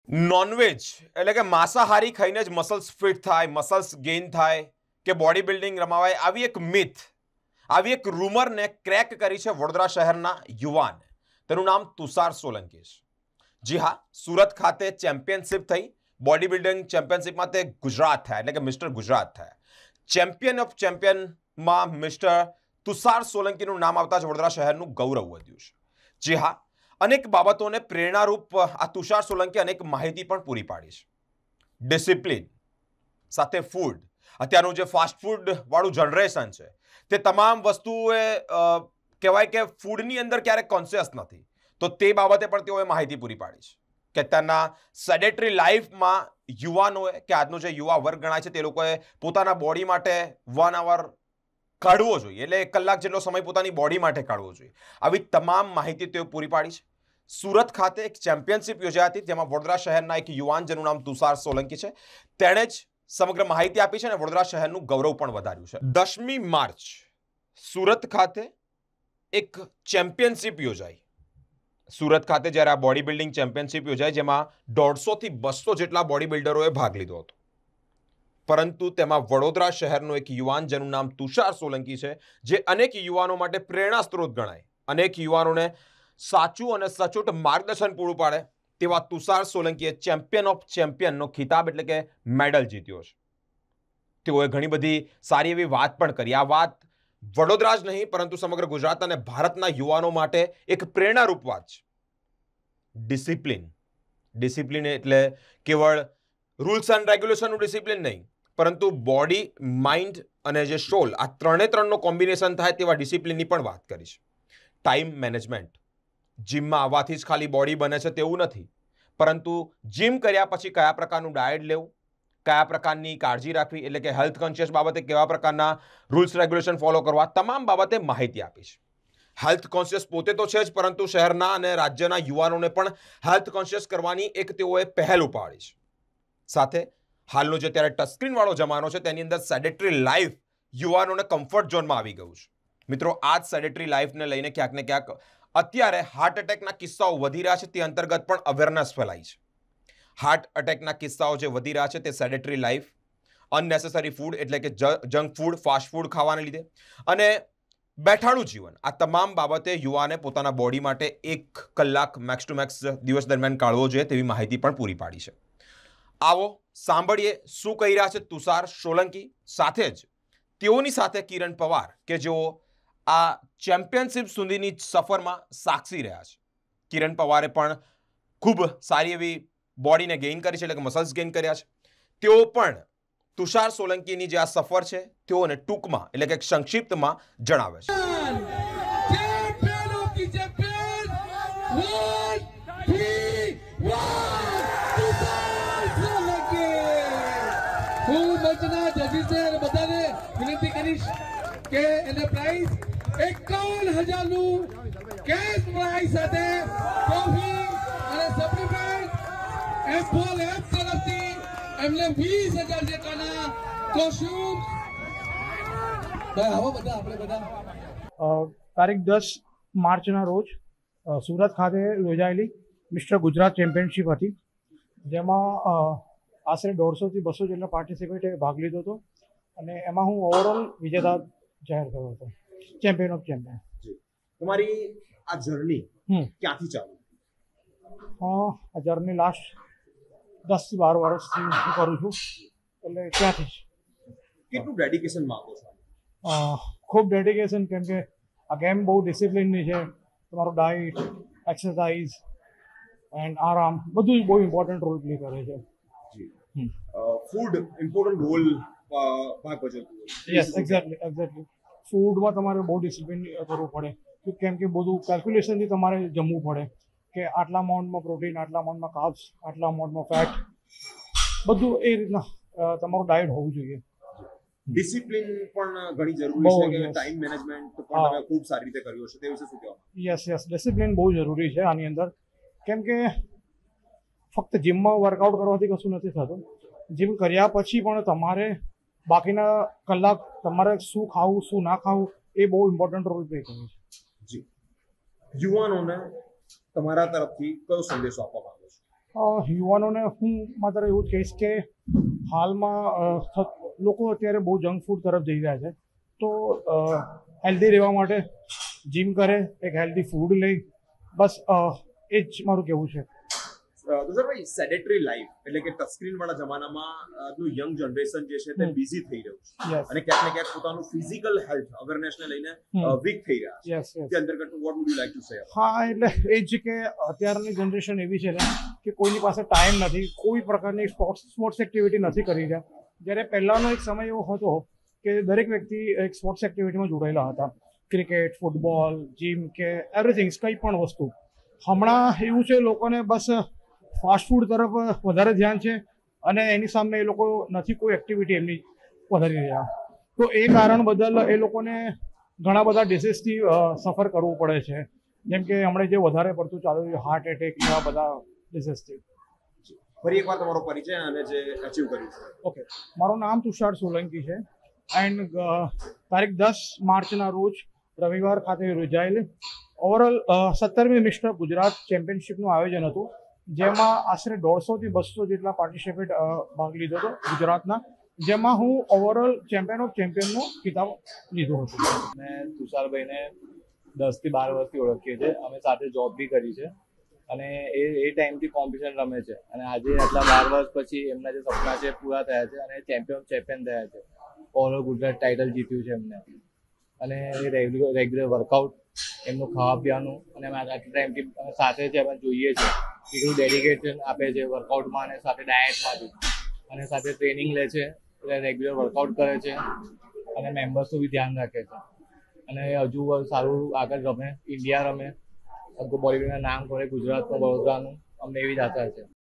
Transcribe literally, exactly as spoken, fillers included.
Non veg એટલે કે માંસાહારી ખાઈને જ મસલ્સ ફિટ થાય, મસલ્સ ગેઇન થાય કે બોડી બિલ્ડિંગ રમાવાય, આવી એક મિથ, આવી એક રૂમરને ક્રેક કરી છે વડોદરા શહેરના યુવાન. તેનું નામ તુષાર સોલંકી છે. જી હા, સુરત ખાતે ચેમ્પિયનશિપ થઈ. બોડી બિલ્ડિંગ ચેમ્પિયનશિપમાં તે ગુજરાત થયા, એટલે કે મિસ્ટર ગુજરાત થયા. ચેમ્પિયન ઓફ ચેમ્પિયનમાં મિસ્ટર તુષાર સોલંકીનું નામ આવતા જ વડોદરા શહેરનું ગૌરવ વધ્યું છે. જી હા, અનેક બાબતોને પ્રેરણારૂપ આ તુષાર સોલંકી અનેક માહિતી પણ પૂરી પાડી છે. ડિસિપ્લિન સાથે ફૂડ, અત્યારનું જે ફાસ્ટ ફૂડ વાળું જનરેશન છે તે તમામ વસ્તુએ કહેવાય કે ફૂડની અંદર ક્યારેક કોન્શિયસ નથી, તો તે બાબતે પણ તેઓએ માહિતી પૂરી પાડી છે કે અત્યારના સેડેટરી લાઈફમાં યુવાનોએ કે આજનો જે યુવા વર્ગ ગણાય છે તે લોકોએ પોતાના બોડી માટે વન અવર કાઢવો જોઈએ, એટલે એક કલાક જેટલો સમય પોતાની બોડી માટે કાઢવો જોઈએ. આવી તમામ માહિતી તેઓ પૂરી પાડી છે. સુરત ખાતે એક ચેમ્પિયનશિપ યોજાઈ હતી, જેમાં વડોદરા શહેરના એક યુવાન જેનું નામ તુષાર સોલંકી છે, તેણે જ સમગ્ર માહિતી આપી છે અને વડોદરા શહેરનું ગૌરવ પણ વધાર્યું છે. દસમી માર્ચ સુરત ખાતે એક ચેમ્પિયનશિપ યોજાઈ. સુરત ખાતે જ્યારે આ બોડી બિલ્ડિંગ ચેમ્પિયનશિપ યોજાઈ, જેમાં દોઢસો થી બસો જેટલા બોડી બિલ્ડરોએ ભાગ લીધો હતો, પરંતુ તેમાં વડોદરા શહેરનો એક યુવાન જેનું નામ તુષાર સોલંકી છે, જે અનેક યુવાનો માટે પ્રેરણા સ્ત્રોત ગણાય, અનેક યુવાનોને સાચું અને સચોટ માર્ગદર્શન પૂરું પાડે તેવા તુષાર સોલંકીએ ચેમ્પિયન ઓફ ચેમ્પિયનનો ખિતાબ એટલે કે મેડલ જીત્યો છે. તેઓએ ઘણી બધી સારી એવી વાત પણ કરી. આ વાત વડોદરા જ નહીં પરંતુ સમગ્ર ગુજરાત અને ભારતના યુવાનો માટે એક પ્રેરણારૂપ વાત છે. ડિસિપ્લિન ડિસિપ્લિન એટલે કેવળ રૂલ્સ એન્ડ રેગ્યુલેશનનું ડિસિપ્લિન નહીં, પરંતુ બોડી, માઇન્ડ અને જે સોલ, આ ત્રણે ત્રણનો કોમ્બિનેશન થાય તેવા ડિસિપ્લિનની પણ વાત કરી છે. ટાઈમ મેનેજમેન્ટ, જીમમાં આવવાથી જ ખાલી બોડી બને છે તેવું નથી, પરંતુ જીમ કર્યા પછી કયા પ્રકારનું ડાયટ લેવું, કયા પ્રકારની કાળજી રાખવી, એટલે કે હેલ્થ કોન્શિયસ બાબતે કેવા પ્રકારના રૂલ્સ રેગ્યુલેશન ફોલો કરવા, તમામ બાબતે માહિતી આપી છે. હેલ્થ કોન્શિયસ પોતે તો છે જ, પરંતુ શહેરના અને રાજ્યના યુવાનોને પણ હેલ્થ કોન્શિયસ કરવાની એક તેઓએ પહેલ ઉપાડી છે. સાથે હાલનો જે ત્યારે ટચસ્ક્રીન વાળો જમાનો છે તેની અંદર સેડેટરી લાઈફ યુવાનોને કમ્ફર્ટ ઝોનમાં આવી ગયું છે. મિત્રો, આ જ સેડેટરી લાઈફને લઈને ક્યાંક ને ક્યાંક અત્યારે હાર્ટ એટેકના કિસ્સાઓ વધી રહ્યા છે, તે અંતર્ગત પણ અવેરનેસ ફેલાઈ છે. હાર્ટ એટેકના કિસ્સાઓ જે વધી રહ્યા છે તે સેડેટરી લાઈફ, અનનેસેસરી ફૂડ એટલે કે જંક ફૂડ, ફાસ્ટ ફૂડ ખાવાને લીધે અને બેઠાણું જીવન, આ તમામ બાબતે યુવાને પોતાના બોડી માટે એક કલાક મેક્સ ટુ મેક્સ દિવસ દરમિયાન કાઢવો જોઈએ તેવી માહિતી પણ પૂરી પાડી છે. આવો સાંભળીએ શું કહી રહ્યા છે તુષાર સોલંકી, સાથે જ તેઓની સાથે કિરણ પવાર કે જેઓ આ ચેમ્પિયનશિપ સુધીની સફરમાં સાક્ષી રહ્યા છે. કિરણ પવારે પણ ખૂબ સારી એવી બોડીને ગેઇન કરી છે, એટલે કે મસલ્સ ગેઇન કર્યા છે. તેઓ પણ તુષાર સોલંકીની જે આ સફર છે તેઓને ટૂંકમાં એટલે કે સંક્ષિપ્તમાં જણાવે છે. વિનંતી કરીશ કે એને પ્રાઇઝ એકાવન હજાર નું કેશ પ્રાઇઝ સાથે ટ્રોફી અને સર્ટિફિકેટ એફોલ એફ તરફથી એમને વીસ હજાર જેટલાના કોસ્ચ્યુમ. ભાઈ આવો બધા આપણે બધા. તારીખ દસ માર્ચના રોજ સુરત ખાતે યોજાયેલી મિસ્ટર ગુજરાત ચેમ્પિયનશિપ હતી, જેમાં આશરે દોઢસોથી બસો જેટલા પાર્ટિસિપેટે ભાગ લીધો હતો અને એમાં હું ઓવરઓલ વિજેતા જાહેર થયો હતો, ચેમ્પિયન ઓફ ચેમ્પિયન. તમારી આ જર્ની ક્યાંથી ચાલુ? આ જર્ની લાસ્ટ દસ થી બાર વર્ષથી હું કરું છું, એટલે ત્યાંથી જ. કેટલું ડેડિકેશન માંગો છો? ખૂબ ડેડિકેશન, કેમ કે આ ગેમ બહુ ડિસિપ્લિનની છે. તમારું ડાયટ, એક્સરસાઇઝ એન્ડ આરામ બધું જ બહુ ઇમ્પોર્ટન્ટ રોલ પ્લે કરે છે. ફૂડ ઇમ્પોર્ટન્ટ રોલ ભાગ ભજવતું હોય. યસ, એક્ઝેક્ટલી એક્ઝેક્ટલી ફૂડમાં તમારે બહુ ડિસિપ્લિન કરવું પડે, કેમ કે બધું કેલ્ક્યુલેશનથી તમારે જમવું પડે કે આટલા અમાઉન્ટમાં પ્રોટીન, આટલા અમાઉન્ટમાં કાર્બ્સ, આટલા અમાઉન્ટમાં ફેટ, બધું એ રીતના તમારું ડાયટ હોવું જોઈએ. ડિસિપ્લિન પણ ઘણી જરૂરી છે કે ટાઈમ મેનેજમેન્ટ પણ તમે ખૂબ સારી રીતે કર્યો છે, તે વિશે શું કહેવા? યસ યસ ડિસિપ્લિન બહુ જરૂરી છે આની અંદર, કેમ કે ફક્ત જીમમાં વર્કઆઉટ કરવાથી કશું નથી થતું. જીમ કર્યા પછી પણ તમારે બાકીના કલાક તમારે શું ખાવું શું ના ખાવું એ બહુ ઇમ્પોર્ટન્ટ રોલ પ્લે કરે છે. જી, યુવાનોને તમારા તરફથી કયો સંદેશો આપવા માંગો છો? યુવાનોને હું માત્ર એવું જ કહીશ કે હાલમાં લોકો અત્યારે બહુ જંક ફૂડ તરફ જઈ રહ્યા છે, તો હેલ્ધી રહેવા માટે જીમ કરે, એક હેલ્ધી ફૂડ લે, બસ એ જ મારું કહેવું છે. તો સર ભાઈ સેડેટરી લાઈફ એટલે કે ટચસ્ક્રીન વાળા જમાનામાં આજનું યંગ જનરેશન જે છે તે બિઝી થઈ રહ્યું છે અને ક્યાંક ને ક્યાંક પોતાનું ફિઝિકલ હેલ્થ અવેરનેસને લઈને વીક થઈ રહ્યા છે. તે અંતર્ગત what would you like to say? હા, એટલે એ જ કે અત્યારની જનરેશન એવી છે ને કે કોઈની પાસે ટાઈમ નથી, કોઈ પ્રકારની સ્પોર્ટ્સ સ્પોર્ટ્સ એક્ટિવિટી નથી કરી રહ્યા. જ્યારે પહેલાંનો એક સમય એવો હતો કે દરેક વ્યક્તિ એક સ્પોર્ટ્સ એક્ટિવિટીમાં જોડાયેલા હતા, ક્રિકેટ, ફૂટબોલ, જીમ કે એવરીથિંગ, કંઈ પણ વસ્તુ. હમણાં એવું છે લોકોને બસ ફાસ્ટ ફૂડ તરફ વધારે ધ્યાન છે અને એની સામે એ લોકો નથી કોઈ એક્ટિવિટી એમની વધારી રહ્યા. તો એ કારણ બદલ એ લોકોને ઘણા બધા ડિસીઝથી સફર કરવું પડે છે, જેમ કે હમણાં જે વધારે પડતું ચાલુ છે હાર્ટ એટેક એવા બધા ડિસીઝથી. ફરી એકવાર તમારો પરિચય અને જે અચીવ કર્યું છે. ઓકે, મારું નામ તુષાર સોલંકી છે એન્ડ તારીખ દસ માર્ચના રોજ રવિવાર ખાતે યોજાયેલ ઓવરઓલ સત્તરમી મિસ્ટર ગુજરાત ચેમ્પિયનશિપનું આયોજન હતું, જેમાં આશરે દોઢસોથી બસો જેટલા પાર્ટિસિપેટ ભાગ લીધો હતો ગુજરાતના, જેમાં હું ઓવરઓલ ચેમ્પિયન ઓફ ચેમ્પિયનનો ખિતાબ લીધો હતો. મેં તુષારભાઈને દસથી બાર વર્ષથી ઓળખીએ છીએ, અમે સાથે જોબ બી કરી છે અને એ એ ટાઈમથી કોમ્પિટિશન રમે છે અને આજે આટલા બાર વર્ષ પછી એમના જે સપના છે પૂરા થયા છે અને ચેમ્પિયન ચેમ્પિયન થયા છે. ઓવરઓલ ગુજરાત ટાઇટલ જીત્યું છે એમને અને એ રેગ્યુલર રેગ્યુલર વર્કઆઉટ, એમનું ખાવા પીવાનું અને અમે આટલા ટાઈમથી સાથે છે, અમે જોઈએ છીએ એટલું ડેડિકેશન આપે છે વર્કઆઉટમાં અને સાથે ડાયટમાં બી, અને સાથે ટ્રેનિંગ લે છે, એટલે રેગ્યુલર વર્કઆઉટ કરે છે અને મેમ્બર્સનું બી ધ્યાન રાખે છે અને હજુ સારું આગળ રમે, ઇન્ડિયા રમે, બોલીવુડના નામ કરે ગુજરાતનું, વડોદરાનું, અમને એવી જ આશા છે.